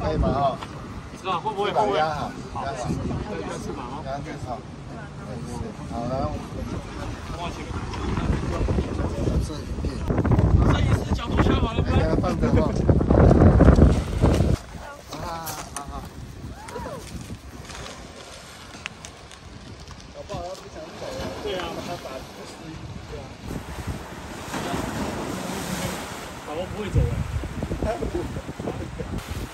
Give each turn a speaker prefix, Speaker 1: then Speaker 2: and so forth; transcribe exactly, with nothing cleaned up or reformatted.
Speaker 1: 可以吗？哈。
Speaker 2: 是吧？会不会？
Speaker 1: 把压好，
Speaker 2: 好，
Speaker 1: 压好，
Speaker 2: 再翅膀哦。
Speaker 1: 压好。对对对，好，然后
Speaker 2: 往前面。
Speaker 1: 摄影片。
Speaker 2: 摄影师角度调好了吗？
Speaker 1: 给它放着哈。啊好好。搞不好他不想走了。
Speaker 2: 对啊，他打不适应，对啊。老婆不会走哎。